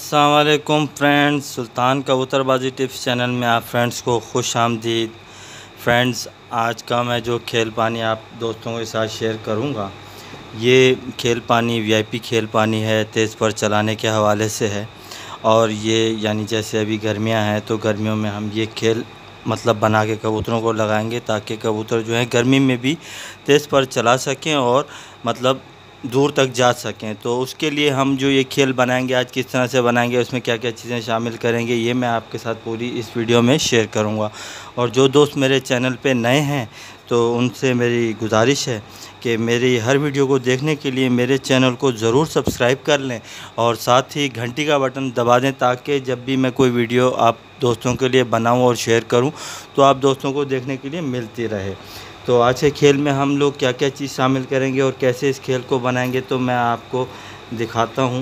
अस्सलाम वालेकुम friends, Sultan Kabootarbazi tips channel में आप फ्रेंड्स को खुश आमदीद। फ्रेंड्स, आज का मैं जो खेल पानी आप दोस्तों के साथ शेयर करूंगा, ये खेल पानी वीआईपी खेल पानी है, तेज़ पर चलाने के हवाले से है। और ये यानी जैसे अभी गर्मियां हैं तो गर्मियों में हम ये खेल मतलब बना के कबूतरों को लगाएंगे ताकि कबूतर जो है गर्मी में भी तेज़ पर चला सकें और मतलब दूर तक जा सकें। तो उसके लिए हम जो ये खेल बनाएंगे आज किस तरह से बनाएंगे, उसमें क्या क्या चीज़ें शामिल करेंगे, ये मैं आपके साथ पूरी इस वीडियो में शेयर करूंगा। और जो दोस्त मेरे चैनल पे नए हैं तो उनसे मेरी गुजारिश है कि मेरी हर वीडियो को देखने के लिए मेरे चैनल को ज़रूर सब्सक्राइब कर लें और साथ ही घंटी का बटन दबा दें ताकि जब भी मैं कोई वीडियो आप दोस्तों के लिए बनाऊं और शेयर करूं तो आप दोस्तों को देखने के लिए मिलती रहे। तो आज के खेल में हम लोग क्या क्या चीज़ शामिल करेंगे और कैसे इस खेल को बनाएंगे तो मैं आपको दिखाता हूं।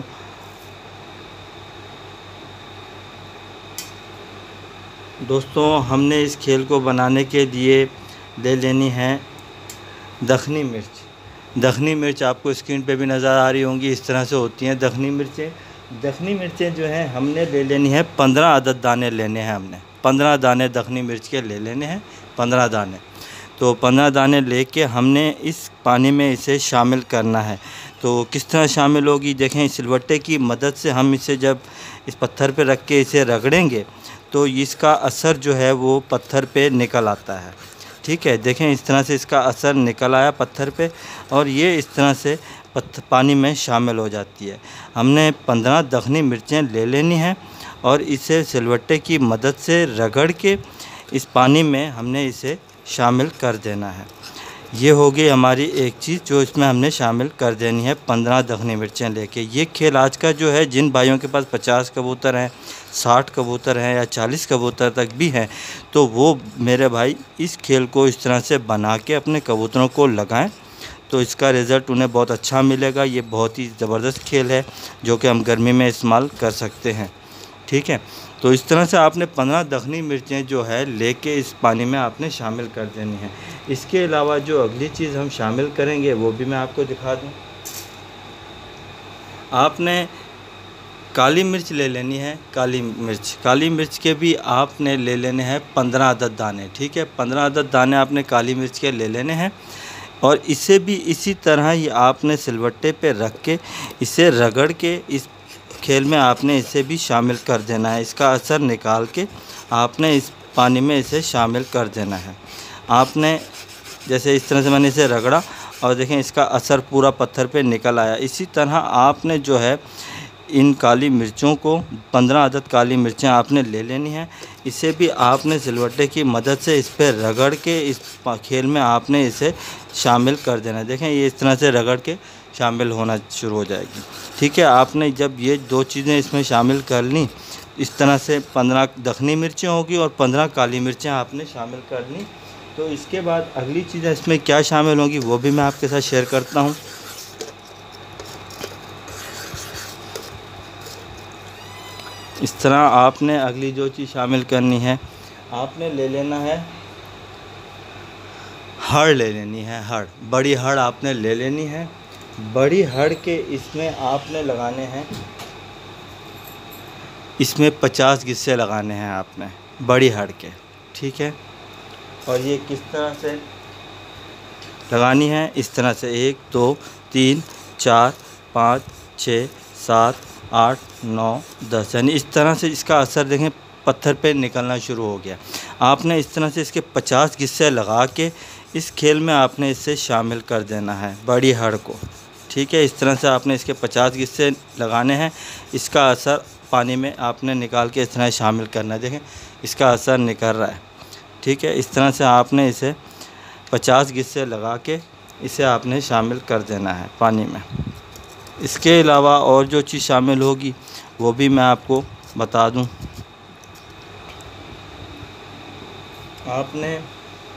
दोस्तों, हमने इस खेल को बनाने के लिए ले लेनी है दखनी मिर्च। दखनी मिर्च आपको स्क्रीन पे भी नज़र आ रही होंगी, इस तरह से होती हैं दखनी मिर्चें। दखनी मिर्चें जो हैं हमने ले लेनी है 15 अदद दाने लेने हैं। हमने 15 दाने दखनी मिर्च के ले लेने हैं, 15 दाने। तो 15 दाने लेके हमने इस पानी में इसे शामिल करना है। तो किस तरह शामिल होगी देखें, इस सिलवट्टे की मदद से हम इसे जब इस पत्थर पे रख के इसे रगड़ेंगे तो इसका असर जो है वो पत्थर पे निकल आता है। ठीक है, देखें इस तरह से इसका असर निकल आया पत्थर पे और ये इस तरह से पानी में शामिल हो जाती है। हमने 15 दखनी मिर्चें ले लेनी हैं और इसे सिलवट्टे की मदद से रगड़ के इस पानी में हमने इसे शामिल कर देना है। ये हो गई हमारी एक चीज़ जो इसमें हमने शामिल कर देनी है 15 दखनी मिर्चें लेके। ये खेल आज का जो है, जिन भाइयों के पास 50 कबूतर हैं, 60 कबूतर हैं या 40 कबूतर तक भी हैं, तो वो मेरे भाई इस खेल को इस तरह से बना के अपने कबूतरों को लगाएं तो इसका रिज़ल्ट उन्हें बहुत अच्छा मिलेगा। ये बहुत ही ज़बरदस्त खेल है जो कि हम गर्मी में इस्तेमाल कर सकते हैं। ठीक है, तो इस तरह से आपने 15 दखनी मिर्चें जो है लेके इस पानी में आपने शामिल कर देनी है। इसके अलावा जो अगली चीज़ हम शामिल करेंगे वो भी मैं आपको दिखा दूं। आपने काली मिर्च ले लेनी है। काली मिर्च के भी आपने ले लेने हैं 15 अदद दाने। ठीक है, 15 अदद दाने आपने काली मिर्च के ले लेने हैं और इसे भी इसी तरह ही आपने सिलवट्टे पे रख के इसे रगड़ के इस खेल में आपने इसे भी शामिल कर देना है। इसका असर निकाल के आपने इस पानी में इसे शामिल कर देना है। आपने जैसे इस तरह से मैंने इसे रगड़ा और देखें इसका असर पूरा पत्थर पे निकल आया। इसी तरह आपने जो है इन काली मिर्चों को 15 अदद काली मिर्चें आपने ले लेनी है। इसे भी आपने सिलवट्टे की मदद से इस पर रगड़ के इस खेल में आपने इसे शामिल कर देना है। देखें ये इस तरह से रगड़ के शामिल होना शुरू हो जाएगी। ठीक है, आपने जब ये दो चीज़ें इसमें शामिल कर ली, इस तरह से 15 दखनी मिर्चें होगी और 15 काली मिर्चें आपने शामिल कर ली, तो इसके बाद अगली चीज़ें इसमें क्या शामिल होंगी वो भी मैं आपके साथ शेयर करता हूँ। इस तरह आपने अगली जो चीज़ शामिल करनी है, आपने ले लेना है हड़ ले लेनी है। हड़, बड़ी हड़ आपने ले लेनी है। बड़ी हड़ के इसमें आपने लगाने हैं, इसमें 50 गिस्से लगाने हैं आपने बड़ी हड़ के। ठीक है, और ये किस तरह से लगानी है, इस तरह से 1 2 3 4 5 6 7 8 9 10, यानी इस तरह से इसका असर देखें पत्थर पे निकलना शुरू हो गया। आपने इस तरह से इसके 50 गिस्से लगा के इस खेल में आपने इसे शामिल कर देना है बड़ी हड़ को। ठीक है, इस तरह से आपने इसके 50 गिस्से लगाने हैं। इसका असर पानी में आपने निकाल के इस तरह शामिल करना है। देखें इसका असर निकल रहा है। ठीक है, इस तरह से आपने इसे 50 गिस्से लगा के इसे आपने शामिल कर देना है पानी में। इसके अलावा और जो चीज़ शामिल होगी वो भी मैं आपको बता दूं। आपने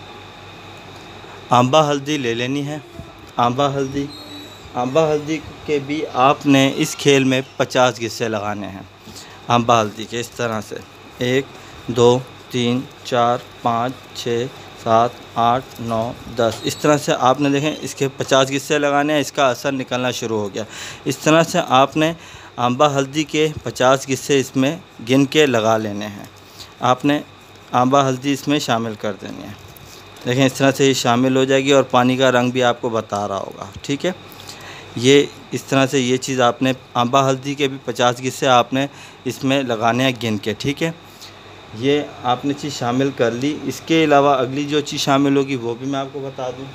आंबा हल्दी ले लेनी है। आंबा हल्दी के भी आपने इस खेल में 50 गिस्से लगाने हैं आंबा हल्दी के। इस तरह से 1 2 3 4 5 6 7 8 9 10, इस तरह से आपने देखें इसके 50 गिस्से लगाने हैं। इसका असर निकलना शुरू हो गया। इस तरह से आपने आंबा हल्दी के 50 गिस्से इसमें गिन के लगा लेने हैं। आपने आंबा हल्दी इसमें शामिल कर देनी है। देखें इस तरह से ये शामिल हो जाएगी और पानी का रंग भी आपको बता रहा होगा, ठीक है। ये इस तरह से ये चीज़ आपने आंबा हल्दी के भी 50 गिस्से आपने इसमें लगाने हैं गिन के, ठीक है। ये आपने चीज़ शामिल कर ली। इसके अलावा अगली जो चीज़ शामिल होगी वो भी मैं आपको बता दूं।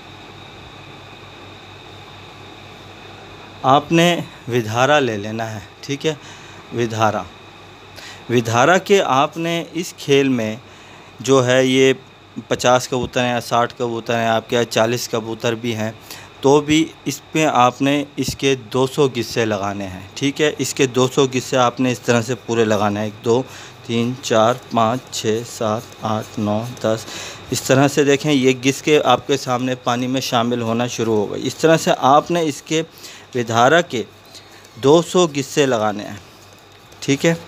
आपने विधारा ले लेना है, ठीक है। विधारा के आपने इस खेल में जो है ये 50 कबूतर हैं या 60 कबूतर हैं, आपके यहाँ 40 कबूतर भी हैं, तो भी इस पे आपने इसके 200 गिस्से लगाने हैं, ठीक है। इसके 200 गिस्से आपने इस तरह से पूरे लगाने हैं। 1 2 3 4 5 6 7 8 9 10 इस तरह से देखें ये गिस के आपके सामने पानी में शामिल होना शुरू हो गई। इस तरह से आपने इसके विधारा के 200 गिस्से लगाने हैं, ठीक है।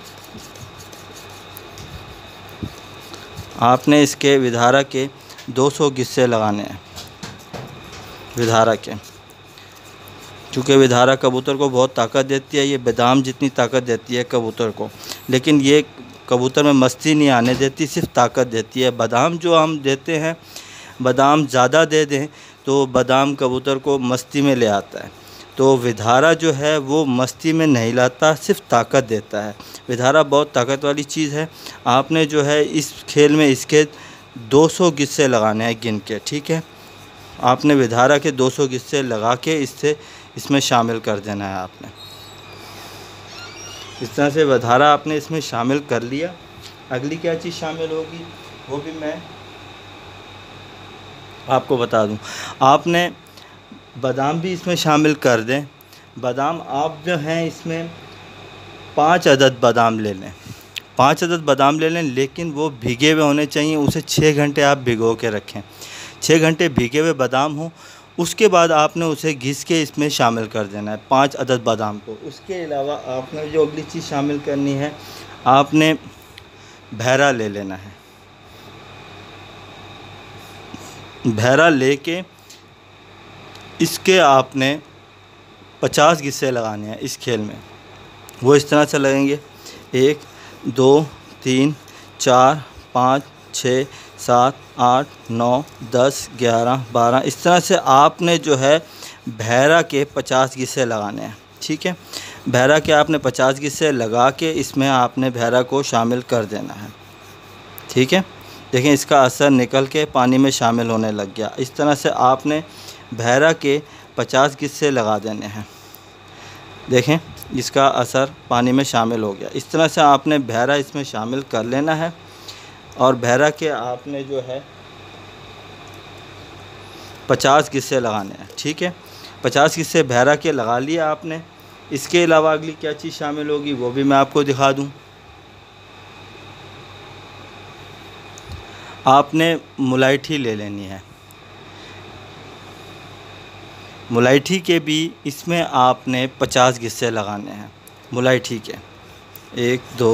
आपने इसके विधारा के 200 गिस्से लगाने हैं विधारा के। चूँकि विधारा कबूतर को बहुत ताकत देती है, ये बादाम जितनी ताकत देती है कबूतर को, लेकिन ये कबूतर में मस्ती नहीं आने देती, सिर्फ ताकत देती है। बादाम जो हम देते हैं, बादाम ज़्यादा दे दें तो बादाम कबूतर को मस्ती में ले आता है, तो विधारा जो है वो मस्ती में नहीं लाता, सिर्फ ताकत देता है। विधारा बहुत ताकत वाली चीज़ है। आपने जो है इस खेल में इसके 200 गिस्से लगाने हैं गिन के, ठीक है। आपने विधारा के 200 गिस्से लगा के इसमें शामिल कर देना है आपने। इस तरह से विधारा आपने इसमें शामिल कर लिया। अगली क्या चीज़ शामिल होगी वो भी मैं आपको बता दूं। आपने बादाम भी इसमें शामिल कर दें। बादाम आप जो हैं इसमें 5 अदद बादाम ले लें। 5 अदद बादाम ले लें, लेकिन वो भीगे हुए होने चाहिए। उसे 6 घंटे आप भिगो के रखें। 6 घंटे भीगे हुए बादाम हो, उसके बाद आपने उसे घिस के इसमें शामिल कर देना है 5 अदद बादाम को। उसके अलावा आपने जो अगली चीज़ शामिल करनी है, आपने भैरा ले लेना है। भैरा लेके इसके आपने 50 गिस्से लगाने हैं इस खेल में। वो इस तरह से लगेंगे 1 2 3 4 5 6 7 8 9 10 11 12 इस तरह से आपने जो है भैरा के 50 गिस्से लगाने हैं, ठीक है। भैरा के आपने 50 गिस्से लगा के इसमें आपने भैरा को शामिल कर देना है, ठीक है। देखें इसका असर निकल के पानी में शामिल होने लग गया। इस तरह से आपने भैरा के 50 गिस्से लगा देने हैं। देखें इसका असर पानी में शामिल हो गया। इस तरह से आपने भैरा इसमें शामिल कर लेना है और भैरा के आपने जो है 50 गिस्से लगाने हैं, ठीक है। 50 गिस्से भैरा के लगा लिए आपने। इसके अलावा अगली क्या चीज़ शामिल होगी वो भी मैं आपको दिखा दूं। आपने मुलायठी ले लेनी है। मुलायठी के भी इसमें आपने 50 गिस्से लगाने हैं। मुलायठी के 1 2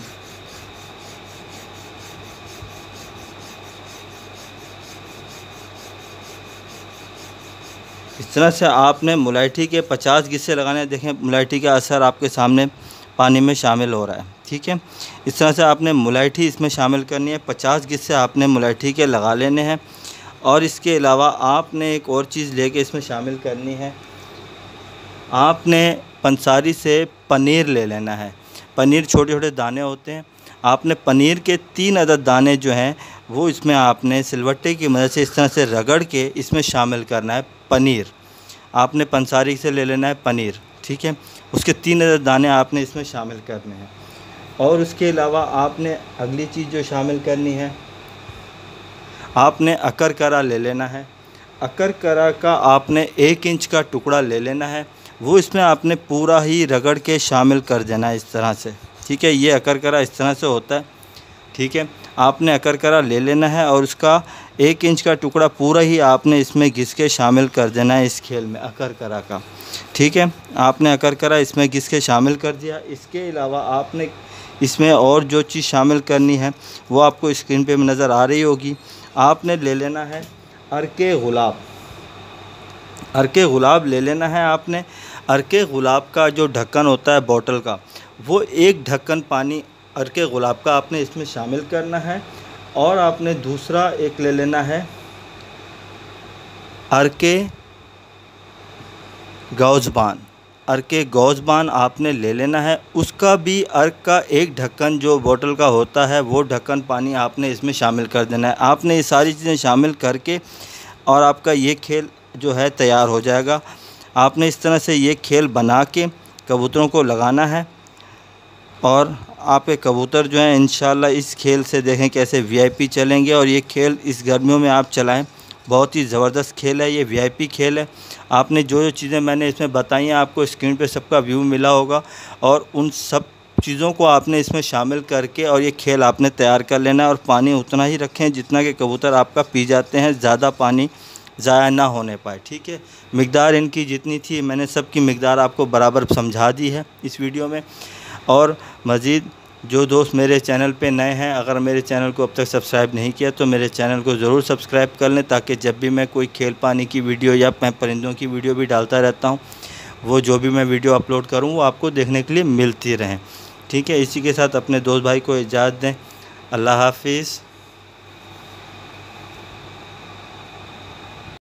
इस तरह से आपने मुलायठी के 50 गिस्से लगाने हैं। देखें मुलायठी का असर आपके सामने पानी में शामिल हो रहा है, ठीक है। इस तरह से आपने मुलायठी इसमें शामिल करनी है। 50 गिस्से आपने मुलायठी के लगा लेने हैं। और इसके अलावा आपने एक और चीज़ लेके इसमें शामिल करनी है। आपने पंसारी से पनीर ले लेना है। पनीर छोटे छोटे दाने होते हैं। आपने पनीर के 3 अदद दाने जो हैं वो इसमें आपने सिलवट्टे की मदद से इस तरह से रगड़ के इसमें शामिल करना है। पनीर आपने पंसारी से ले लेना है पनीर, ठीक है। उसके 3 अदद दाने आपने इसमें शामिल करने हैं। और उसके अलावा आपने अगली चीज़ जो शामिल करनी है, आपने अकरकरा ले लेना है। अकरकरा का आपने 1 इंच का टुकड़ा ले लेना है। वो इसमें आपने पूरा ही रगड़ के शामिल कर देना है इस तरह से, ठीक है। ये अकरकरा इस तरह से होता है, ठीक है। आपने अकरकरा ले लेना है और उसका 1 इंच का टुकड़ा पूरा ही आपने इसमें घिस के शामिल कर देना है इस खेल में अकरकरा का, ठीक है। आपने अकरकरा इसमें घिस के शामिल कर दिया। इसके अलावा आपने इसमें और जो चीज़ शामिल करनी है वो आपको स्क्रीन पे नज़र आ रही होगी। आपने ले लेना है अर्के गुलाब। अर्के गुलाब ले लेना है आपने। अर्के गुलाब का जो ढक्कन होता है बोतल का, वो एक ढक्कन पानी अर्के गुलाब का आपने इसमें शामिल करना है। और आपने दूसरा एक ले लेना है अर्के गौज़बान। अर्के गौज़बान आपने ले लेना है, उसका भी अर्क का एक ढक्कन जो बोतल का होता है वो ढक्कन पानी आपने इसमें शामिल कर देना है। आपने ये सारी चीज़ें शामिल करके और आपका ये खेल जो है तैयार हो जाएगा। आपने इस तरह से ये खेल बना के कबूतरों को लगाना है और आपके कबूतर जो हैं इंशाल्लाह इस खेल से देखें कैसे वीआईपी चलेंगे। और ये खेल इस गर्मियों में आप चलाएं, बहुत ही ज़बरदस्त खेल है, ये वीआईपी खेल है। आपने जो जो चीज़ें मैंने इसमें बताई हैं आपको स्क्रीन पे सबका व्यू मिला होगा, और उन सब चीज़ों को आपने इसमें शामिल करके और ये खेल आपने तैयार कर लेना है। और पानी उतना ही रखें जितना कि कबूतर आपका पी जाते हैं, ज़्यादा पानी ज़ाया ना होने पाए, ठीक है। मिक़दार इनकी जितनी थी मैंने सबकी मिक़दार आपको बराबर समझा दी है इस वीडियो में। और मज़ीद जो दोस्त मेरे चैनल पे नए हैं, अगर मेरे चैनल को अब तक सब्सक्राइब नहीं किया तो मेरे चैनल को ज़रूर सब्सक्राइब कर लें, ताकि जब भी मैं कोई खेल पानी की वीडियो या मैं परिंदों की वीडियो भी डालता रहता हूँ, वो जो भी मैं वीडियो अपलोड करूँ वो आपको देखने के लिए मिलती रहें, ठीक है। इसी के साथ अपने दोस्त भाई को इजाज़त दें। अल्लाह हाफिज़।